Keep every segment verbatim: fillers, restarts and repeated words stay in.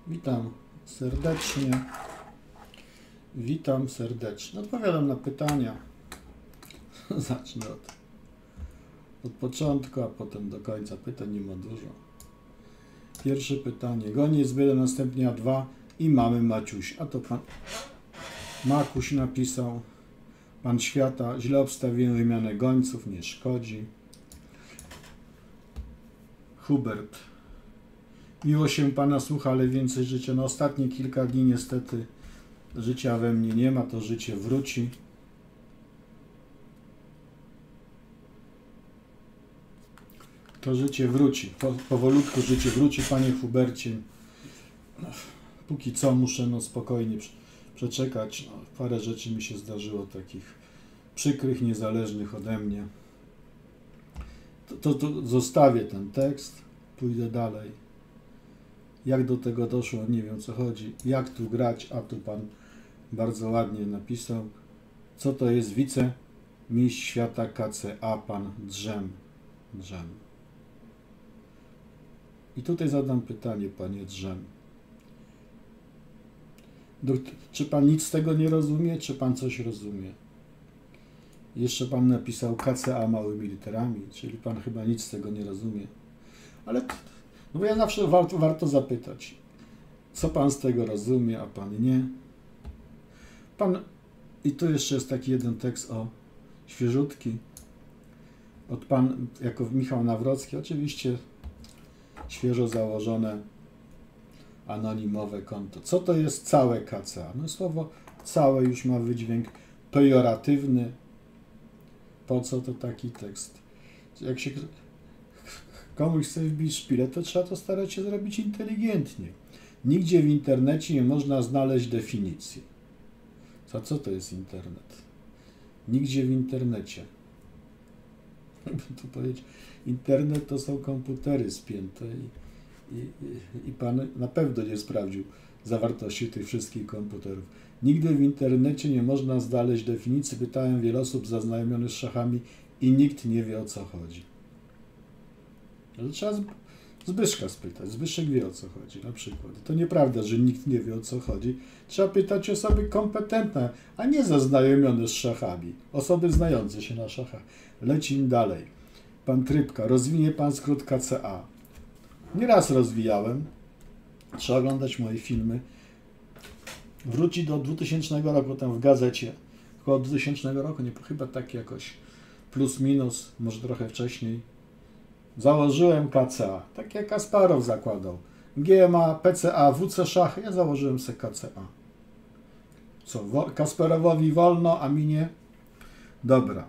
Witam serdecznie. Witam serdecznie. Odpowiadam na pytania. Zacznę od, od początku, a potem do końca. Pytań nie ma dużo. Pierwsze pytanie. Goniec B, następnie A dwa i mamy Maciuś. A to pan Makuś napisał. Pan Świata. Źle obstawiłem wymianę gońców. Nie szkodzi. Hubert. Miło się Pana słucha, ale więcej życia. No ostatnie kilka dni niestety życia we mnie nie ma, to życie wróci. To życie wróci. Po, powolutku życie wróci, Panie Hubercie. No, póki co muszę no spokojnie przeczekać. No, parę rzeczy mi się zdarzyło takich przykrych, niezależnych ode mnie. To, to, to zostawię ten tekst, pójdę dalej. Jak do tego doszło, nie wiem o co chodzi. Jak tu grać, a tu Pan bardzo ładnie napisał. Co to jest wicemistrz świata K C A, Pan Drzem. Drzem. I tutaj zadam pytanie, Panie Drzem. Czy Pan nic z tego nie rozumie, czy Pan coś rozumie? Jeszcze Pan napisał K C A małymi literami, czyli Pan chyba nic z tego nie rozumie. Ale no bo ja zawsze warto, warto zapytać, co Pan z tego rozumie, a Pan nie. Pan, i tu jeszcze jest taki jeden tekst o świeżutki, od Pan, jako Michał Nawrocki, oczywiście świeżo założone anonimowe konto. Co to jest całe K C A? No słowo całe już ma wydźwięk pejoratywny. Po co to taki tekst? Jak się komuś chce wbić szpilę, to trzeba to starać się zrobić inteligentnie. Nigdzie w internecie nie można znaleźć definicji. Co, co to jest internet? Nigdzie w internecie. Tu powiedzieć, internet to są komputery spięte i, i, i Pan na pewno nie sprawdził zawartości tych wszystkich komputerów. Nigdy w internecie nie można znaleźć definicji. Pytałem wiele osób zaznajomionych z szachami i nikt nie wie, o co chodzi. Ale trzeba Zbyszka spytać. Zbyszek wie, o co chodzi, na przykład. To nieprawda, że nikt nie wie, o co chodzi. Trzeba pytać osoby kompetentne, a nie zaznajomione z szachami. Osoby znające się na szachach. Lecimy dalej. Pan Trybka. Rozwinie Pan skrót K C A. Nieraz rozwijałem. Trzeba oglądać moje filmy. Wróci do dwutysięcznego roku, tam w gazecie. Około dwutysięcznego roku, nie, chyba tak jakoś plus minus, może trochę wcześniej. Założyłem K C A, tak jak Kasparow zakładał. G M A, P C A, W C Szachy, ja założyłem sobie K C A. Co, wo Kasparowowi wolno, a mi nie? Dobra.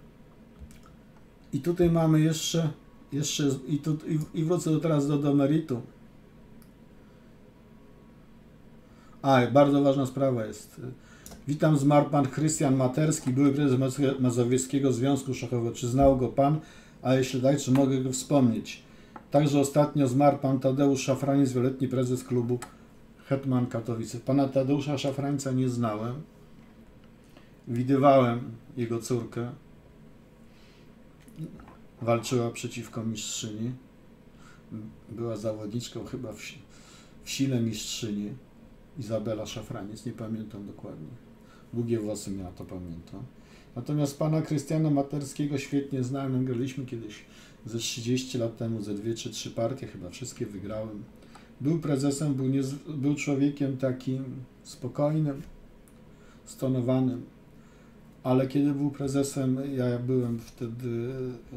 I tutaj mamy jeszcze, jeszcze i, tu, i, i wrócę teraz do, do meritum. A, bardzo ważna sprawa jest. Witam, zmarł Pan Krystian Materski, były prezes Mazowieckiego Związku Szachowego. Czy znał go Pan? A jeśli tak, czy mogę go wspomnieć? Także ostatnio zmarł Pan Tadeusz Szafraniec, wieloletni prezes klubu Hetman Katowice. Pana Tadeusza Szafrańca nie znałem. Widywałem jego córkę. Walczyła przeciwko mistrzyni. Była zawodniczką chyba w, w sile mistrzyni. Izabela Szafraniec, nie pamiętam dokładnie. Długie włosy miała, to pamiętam. Natomiast Pana Krystiana Materskiego świetnie znałem. Graliśmy kiedyś ze trzydzieści lat temu, ze dwie czy trzy partie, chyba wszystkie wygrałem. Był prezesem, był, nie, był człowiekiem takim spokojnym, stonowanym, ale kiedy był prezesem, ja byłem wtedy,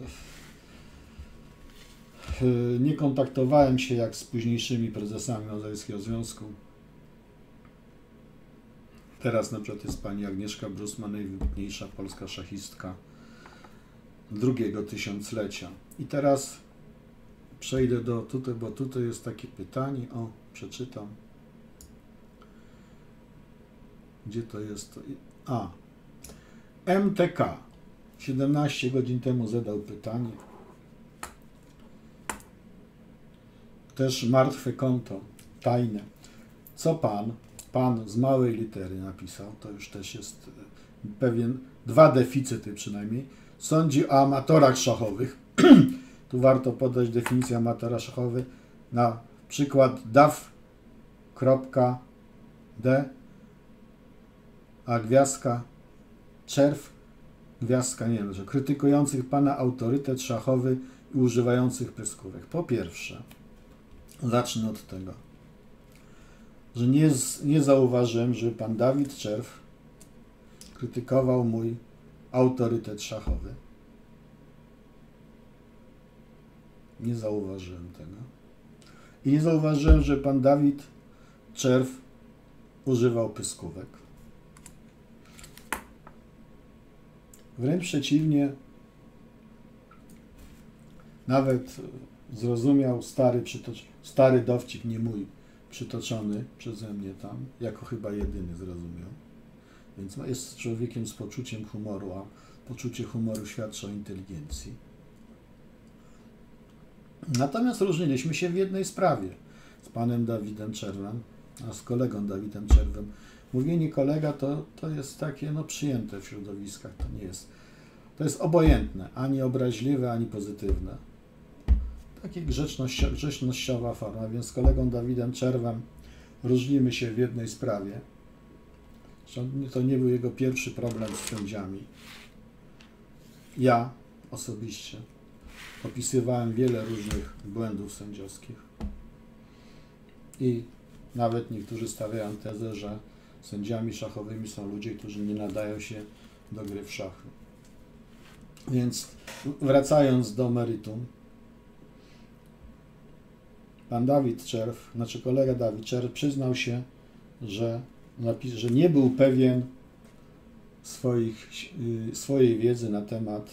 nie kontaktowałem się jak z późniejszymi prezesami Mazowieckiego Związku. Teraz na przykład jest Pani Agnieszka Brusman, najwybitniejsza polska szachistka drugiego tysiąclecia. I teraz przejdę do tutaj, bo tutaj jest takie pytanie, o, przeczytam. Gdzie to jest? A, M T K siedemnaście godzin temu zadał pytanie. Też martwe konto, tajne. Co Pan, Pan z małej litery napisał, to już też jest pewien, dwa deficyty przynajmniej, sądzi o amatorach szachowych. Tu warto podać definicję amatora szachowy. Na przykład D A F kropka, D, a gwiazdka, czerw, gwiazdka, nie wiem, że krytykujących pana autorytet szachowy i używających pyskówek. Po pierwsze, zacznę od tego, że nie, nie zauważyłem, że pan Dawid Czerw krytykował mój autorytet szachowy. Nie zauważyłem tego. I nie zauważyłem, że pan Dawid Czerw używał pyskówek. Wręcz przeciwnie, nawet zrozumiał stary, przytocz... stary dowcip, nie mój, przytoczony przeze mnie tam, jako chyba jedyny zrozumiał. Więc jest człowiekiem z poczuciem humoru, a poczucie humoru świadczy o inteligencji. Natomiast różniliśmy się w jednej sprawie z panem Dawidem Czerwem, a z kolegą Dawidem Czerwem. Mówienie kolega to, to jest takie no, przyjęte w środowiskach, to nie jest, to jest obojętne, ani obraźliwe, ani pozytywne. Takie grzecznościo, grzecznościowa forma, więc z kolegą Dawidem Czerwem różnimy się w jednej sprawie. To nie był jego pierwszy problem z sędziami. Ja osobiście opisywałem wiele różnych błędów sędziowskich i nawet niektórzy stawiają tezę, że sędziami szachowymi są ludzie, którzy nie nadają się do gry w szachy. Więc wracając do meritum, pan Dawid Czerw, znaczy kolega Dawid Czerw przyznał się, że, że nie był pewien swoich, swojej wiedzy na temat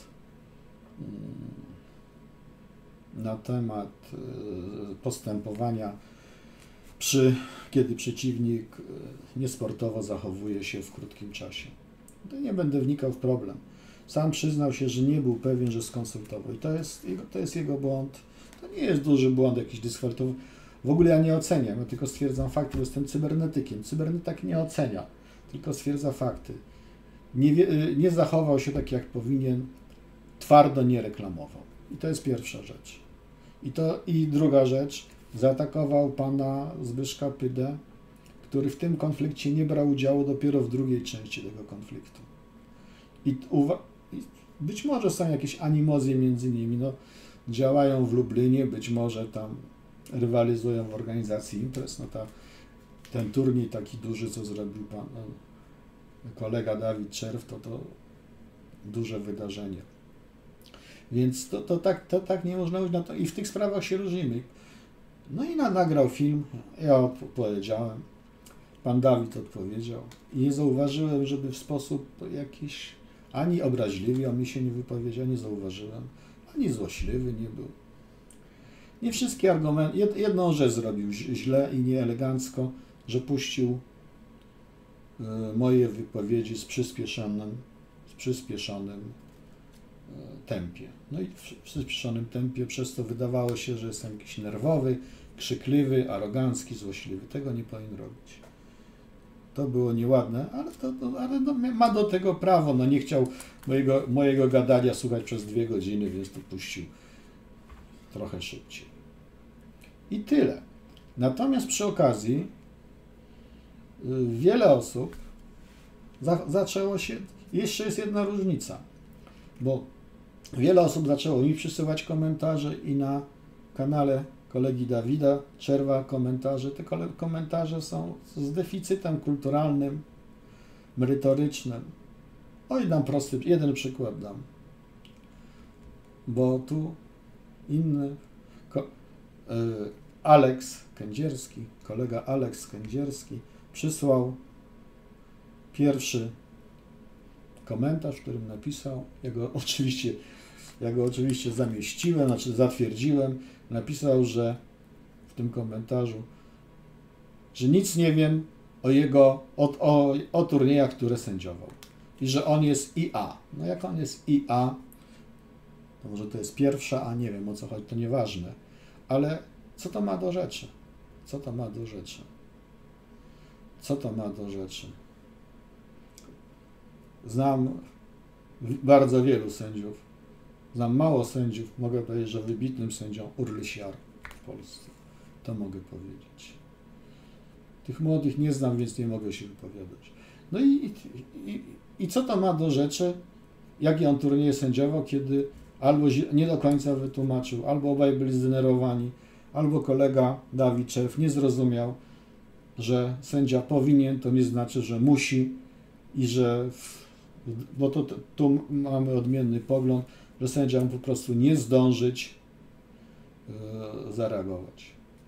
na temat postępowania, przy, kiedy przeciwnik niesportowo zachowuje się w krótkim czasie. To nie będę wnikał w problem. Sam przyznał się, że nie był pewien, że skonsultował. I to jest jego, to jest jego błąd. To nie jest duży błąd, jakiś dyskwalifikacji. W ogóle ja nie oceniam, ja tylko stwierdzam fakty, bo jestem cybernetykiem. Cybernetyk nie ocenia, tylko stwierdza fakty. Nie, nie zachował się tak, jak powinien, twardo nie reklamował. I to jest pierwsza rzecz. I, to, i druga rzecz, zaatakował pana Zbyszka Pydę, który w tym konflikcie nie brał udziału dopiero w drugiej części tego konfliktu. I, uwa- i być może są jakieś animozje między nimi, no, działają w Lublinie, być może tam rywalizują w organizacji imprez. No ta, ten turniej taki duży, co zrobił pan no, kolega Dawid Czerw, to to duże wydarzenie. Więc to, to, tak, to tak nie można mówić na to. I w tych sprawach się różnimy. No i na, nagrał film, ja odpowiedziałem, pan Dawid odpowiedział i nie zauważyłem, żeby w sposób jakiś ani obraźliwy o mnie się nie wypowiedział, nie zauważyłem, ani złośliwy nie był. Nie wszystkie argumenty, jedną rzecz zrobił źle i nieelegancko, że puścił y, moje wypowiedzi z przyspieszonym, z przyspieszonym y, tempie. No i w przyspieszonym tempie, przez to wydawało się, że jestem jakiś nerwowy, krzykliwy, arogancki, złośliwy. Tego nie powinien robić. To było nieładne, ale, to, to, ale no, ma do tego prawo. No, nie chciał mojego, mojego gadania słuchać przez dwie godziny, więc to puścił trochę szybciej. I tyle. Natomiast przy okazji y, wiele osób za, zaczęło się, jeszcze jest jedna różnica, bo wiele osób zaczęło mi przysyłać komentarze i na kanale kolegi Dawida Czerwa komentarze. Te komentarze są z deficytem kulturalnym, merytorycznym. Oj, dam prosty, jeden przykład dam. Bo tu inny, ko, y, Aleks Kędzierski, kolega Aleks Kędzierski przysłał pierwszy komentarz, w którym napisał, ja go oczywiście, ja go oczywiście zamieściłem, znaczy zatwierdziłem, napisał, że w tym komentarzu, że nic nie wiem o jego, o, o, o turniejach, które sędziował i że on jest I A. No jak on jest I A, to może to jest pierwsza, a nie wiem o co chodzi, to nieważne, ale co to ma do rzeczy? Co to ma do rzeczy? Co to ma do rzeczy? Znam bardzo wielu sędziów. Znam mało sędziów. Mogę powiedzieć, że wybitnym sędzią Urlyś Jar w Polsce. To mogę powiedzieć. Tych młodych nie znam, więc nie mogę się wypowiadać. No i, i, i co to ma do rzeczy, jakie on turnieje sędziował, kiedy albo nie do końca wytłumaczył, albo obaj byli zdenerwowani, albo kolega Dawid Czerw nie zrozumiał, że sędzia powinien, to nie znaczy, że musi i że, bo to, to tu mamy odmienny pogląd, że sędzia mógł po prostu nie zdążyć yy, zareagować.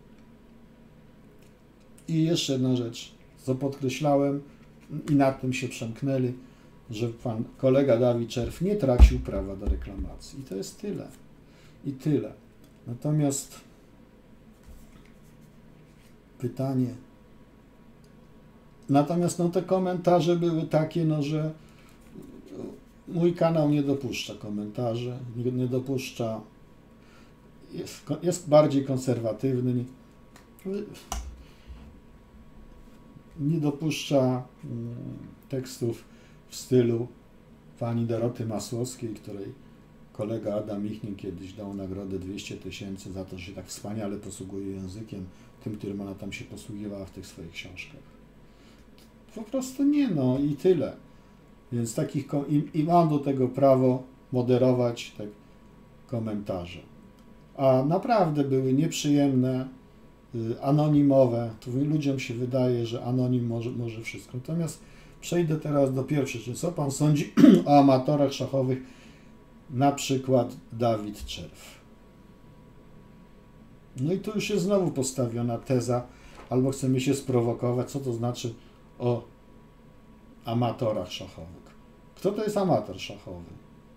I jeszcze jedna rzecz, co podkreślałem i nad tym się przemknęli, że pan kolega Dawid Czerw nie tracił prawa do reklamacji. I to jest tyle. I tyle. Natomiast pytanie. Natomiast no, te komentarze były takie, no, że mój kanał nie dopuszcza komentarzy, nie, nie dopuszcza, jest, jest bardziej konserwatywny, nie, nie dopuszcza mm, tekstów w stylu pani Doroty Masłowskiej, której kolega Adam Michnik kiedyś dał nagrodę dwieście tysięcy za to, że się tak wspaniale posługuje językiem, tym, którym ona tam się posługiwała w tych swoich książkach. Po prostu nie, no i tyle. Więc takich, i, i mam do tego prawo moderować te komentarze. A naprawdę były nieprzyjemne, y, anonimowe. Tu ludziom się wydaje, że anonim może, może wszystko. Natomiast przejdę teraz do pierwszej rzeczy. Co pan sądzi o amatorach szachowych, na przykład Dawid Czerw? No i tu już jest znowu postawiona teza, albo chcemy się sprowokować, co to znaczy o amatorach szachowych. Kto to jest amator szachowy?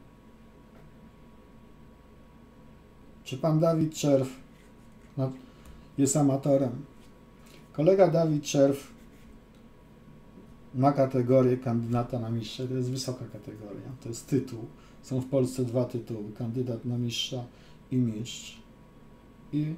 Czy pan Dawid Czerw jest amatorem? Kolega Dawid Czerw ma kategorię kandydata na mistrza, to jest wysoka kategoria, to jest tytuł. Są w Polsce dwa tytuły, kandydat na mistrza i mistrz. I,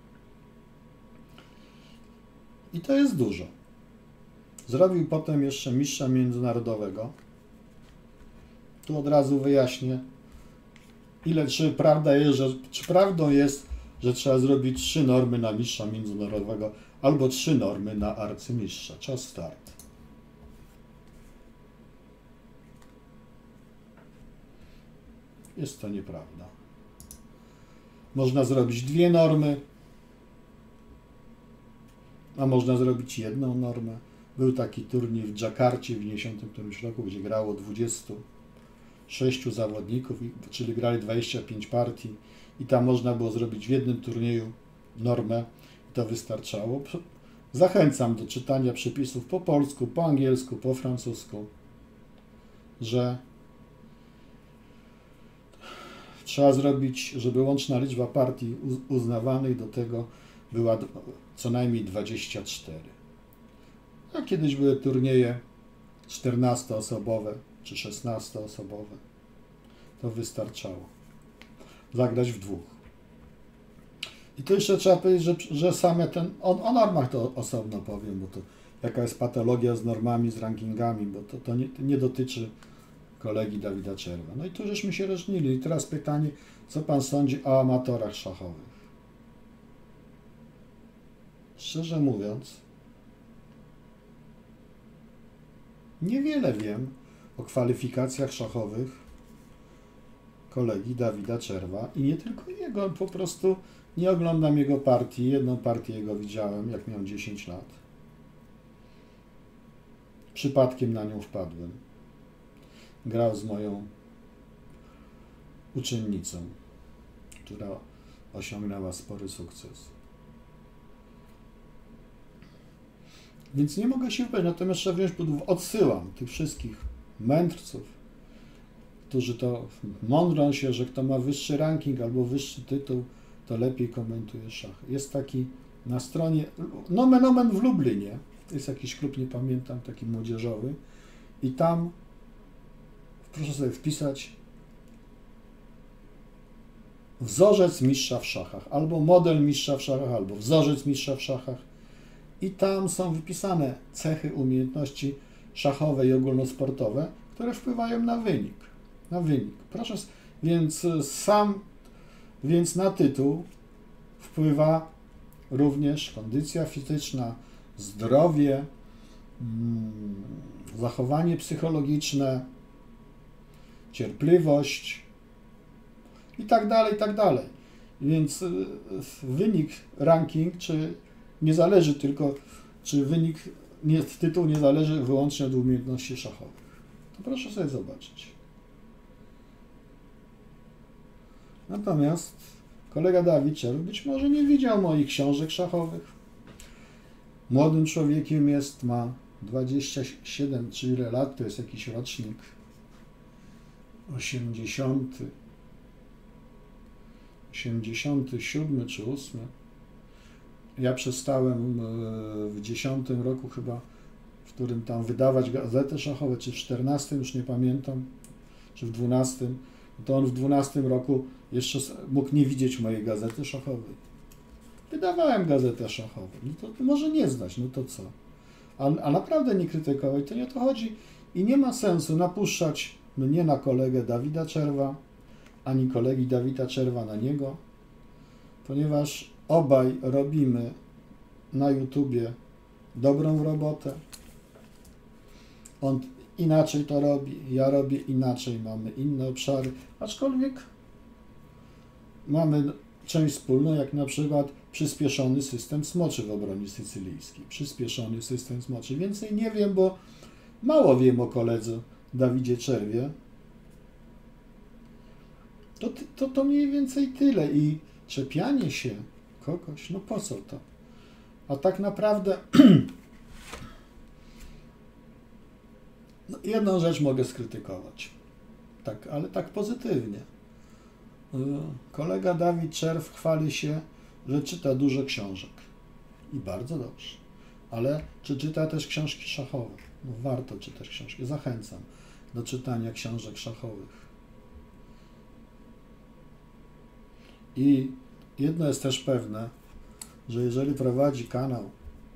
i to jest dużo. Zrobił potem jeszcze mistrza międzynarodowego. Tu od razu wyjaśnię, ile, czy prawda jest, że, czy prawdą jest, że trzeba zrobić trzy normy na mistrza międzynarodowego albo trzy normy na arcymistrza. Czas start. Jest to nieprawda. Można zrobić dwie normy, a można zrobić jedną normę. Był taki turniej w Dżakarcie w dziewięćdziesiątym którymś roku, gdzie grało dwudziestu sześciu zawodników, czyli grali dwadzieścia pięć partii i tam można było zrobić w jednym turnieju normę i to wystarczało. Zachęcam do czytania przepisów po polsku, po angielsku, po francusku, że trzeba zrobić, żeby łączna liczba partii uznawanych do tego była co najmniej dwadzieścia cztery. A kiedyś były turnieje czternastoosobowe czy szesnastoosobowe. To wystarczało. Zagrać w dwóch. I tu jeszcze trzeba powiedzieć, że, że same ten, o, o normach to osobno powiem, bo to jaka jest patologia z normami, z rankingami, bo to, to nie, nie dotyczy kolegi Dawida Czerwa. No i tu żeśmy się różnili. I teraz pytanie, co pan sądzi o amatorach szachowych? Szczerze mówiąc, niewiele wiem o kwalifikacjach szachowych kolegi Dawida Czerwa i nie tylko jego, po prostu nie oglądam jego partii. Jedną partię jego widziałem, jak miał dziesięć lat. Przypadkiem na nią wpadłem. Grał z moją uczennicą, która osiągnęła spory sukces. Więc nie mogę się wypowiedzieć, natomiast trzeba wziąć pod uwagę, odsyłam tych wszystkich mędrców, którzy to mądrą się, że kto ma wyższy ranking albo wyższy tytuł, to lepiej komentuje szach. Jest taki na stronie, nomen omen w Lublinie, jest jakiś klub, nie pamiętam, taki młodzieżowy i tam proszę sobie wpisać wzorzec mistrza w szachach, albo model mistrza w szachach, albo wzorzec mistrza w szachach. I tam są wypisane cechy, umiejętności szachowe i ogólnosportowe, które wpływają na wynik. Na wynik. Proszę, więc sam, więc na tytuł wpływa również kondycja fizyczna, zdrowie, zachowanie psychologiczne, cierpliwość i tak dalej, i tak dalej. Więc wynik, ranking, czy nie zależy tylko, czy wynik, nie, tytuł nie zależy wyłącznie od umiejętności szachowych. To proszę sobie zobaczyć. Natomiast kolega Dawid Czerw być może nie widział moich książek szachowych. Młodym człowiekiem jest, ma dwadzieścia siedem czy ile lat, to jest jakiś rocznik osiemdziesiąty, osiemdziesiąty siódmy czy ósmy. Ja przestałem w dziesiątym roku chyba, w którym tam wydawać gazety szachowe, czy w czternastym, już nie pamiętam, czy w dwunastym, to on w dwunastym roku jeszcze mógł nie widzieć mojej gazety szachowej. Wydawałem gazetę szachową. No to, to może nie znać, no to co? A, a naprawdę nie krytykować, to nie o to chodzi. I nie ma sensu napuszczać mnie na kolegę Dawida Czerwa, ani kolegi Dawida Czerwa na niego, ponieważ obaj robimy na YouTubie dobrą robotę. On inaczej to robi, ja robię inaczej, mamy inne obszary, aczkolwiek mamy część wspólną, jak na przykład przyspieszony system smoczy w obronie sycylijskiej. Przyspieszony system smoczy. Więcej nie wiem, bo mało wiem o koledze Dawidzie Czerwie. To, to, to mniej więcej tyle. I czepianie się kogoś, no po co to? A tak naprawdę no jedną rzecz mogę skrytykować, tak, ale tak pozytywnie. Kolega Dawid Czerw chwali się, że czyta dużo książek. I bardzo dobrze. Ale czy czyta też książki szachowe? No warto czytać książki. Zachęcam do czytania książek szachowych. I jedno jest też pewne, że jeżeli prowadzi kanał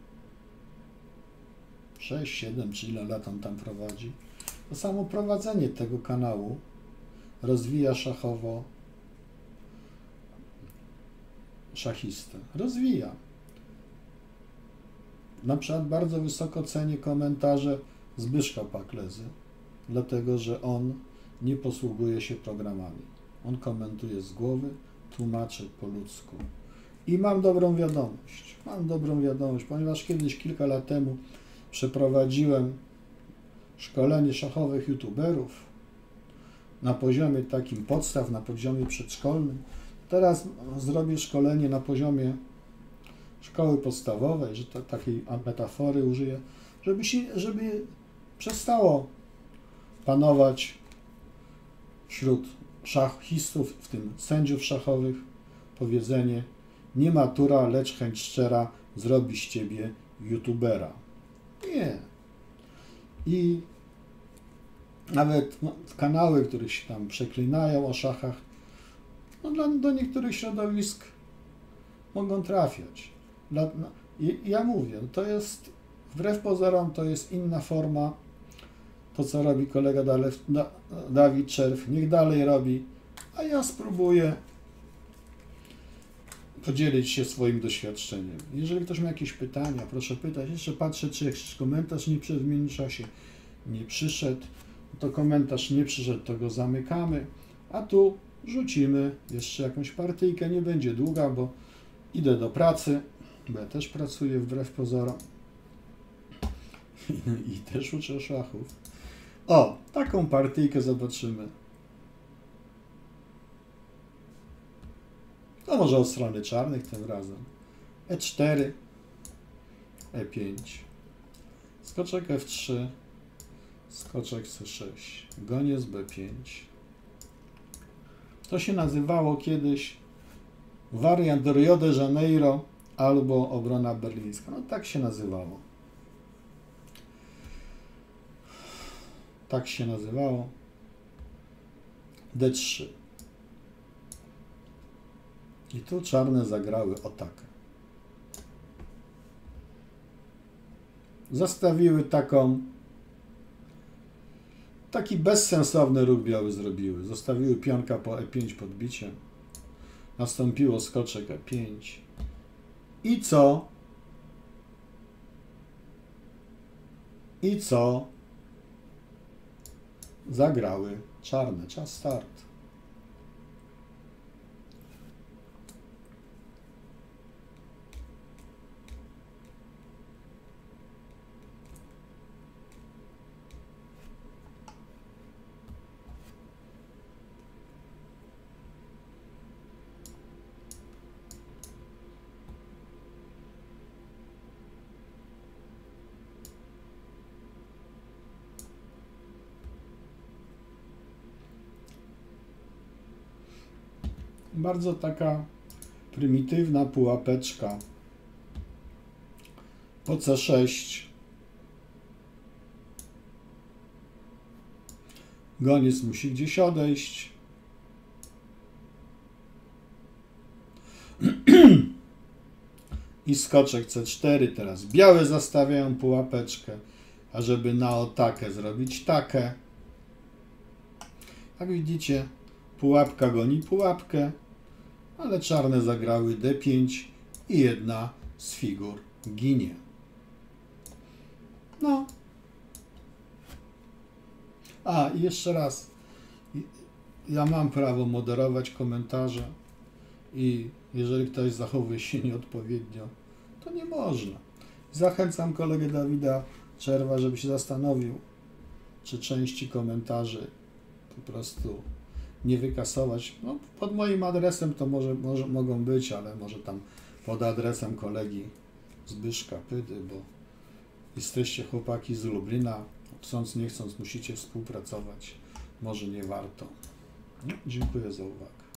sześć, siedem czy ile lat on tam prowadzi, to samo prowadzenie tego kanału rozwija szachowo szachistę. Rozwija. Na przykład bardzo wysoko cenię komentarze Zbyszka Paklezy, dlatego że on nie posługuje się programami. On komentuje z głowy, tłumaczy po ludzku. I mam dobrą wiadomość. Mam dobrą wiadomość, ponieważ kiedyś, kilka lat temu przeprowadziłem szkolenie szachowych youtuberów na poziomie takim podstaw, na poziomie przedszkolnym. Teraz zrobię szkolenie na poziomie szkoły podstawowej, że to, takiej metafory użyję, żeby, się, żeby przestało panować wśród szachistów, w tym sędziów szachowych, powiedzenie: nie matura, lecz chęć szczera zrobi z ciebie youtubera. Nie. I nawet no, kanały, które się tam przeklinają o szachach, no, dla, do niektórych środowisk mogą trafiać. Dla, no, i, ja mówię, to jest, wbrew pozorom, to jest inna forma. To, co robi kolega Dalew, da, Dawid Czerw, niech dalej robi, a ja spróbuję podzielić się swoim doświadczeniem. Jeżeli ktoś ma jakieś pytania, proszę pytać. Jeszcze patrzę, czy jakiś komentarz nie przyszedł w międzyczasie. Nie przyszedł. To komentarz nie przyszedł, to go zamykamy. A tu rzucimy jeszcze jakąś partyjkę. Nie będzie długa, bo idę do pracy, bo ja też pracuję wbrew pozorom. I też uczę szachów. O, taką partyjkę zobaczymy. No może od strony czarnych tym razem. E cztery, E pięć, skoczek F trzy, skoczek C sześć, goniec B pięć. To się nazywało kiedyś wariant Rio de Janeiro albo obrona berlińska. No tak się nazywało. Tak się nazywało. D trzy. I tu czarne zagrały o tak. Zostawiły taką, taki bezsensowny ruch biały zrobiły. Zostawiły pionka po E pięć podbiciem. Nastąpiło skoczek E pięć. I co? I co? Zagrały czarne. Czas start. Bardzo taka prymitywna pułapeczka po C sześć. Goniec musi gdzieś odejść. I skoczek C cztery. Teraz białe zastawiają pułapeczkę, ażeby na atakę zrobić takę. Jak widzicie, pułapka goni pułapkę, ale czarne zagrały D pięć i jedna z figur ginie. No. A, i jeszcze raz. Ja mam prawo moderować komentarze i jeżeli ktoś zachowuje się nieodpowiednio, to nie można. Zachęcam kolegę Dawida Czerwa, żeby się zastanowił, czy części komentarzy po prostu nie wykasować. No, pod moim adresem to może, może mogą być, ale może tam pod adresem kolegi Zbyszka Pydy, bo jesteście chłopaki z Lublina, chcąc nie chcąc musicie współpracować. Może nie warto. No, dziękuję za uwagę.